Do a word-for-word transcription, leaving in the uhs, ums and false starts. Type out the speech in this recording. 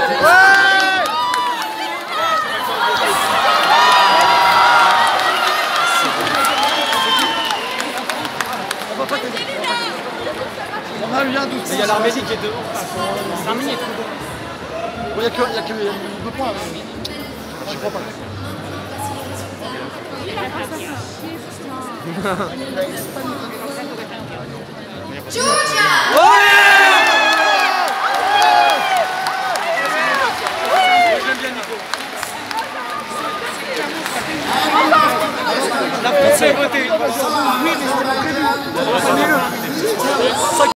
On a eu un doute. Il y a l'Arménie qui est devant. cinq minutes. Il n'y a que deux points. Je crois pas. La France a voté. Oui, mais c'était pas prévu.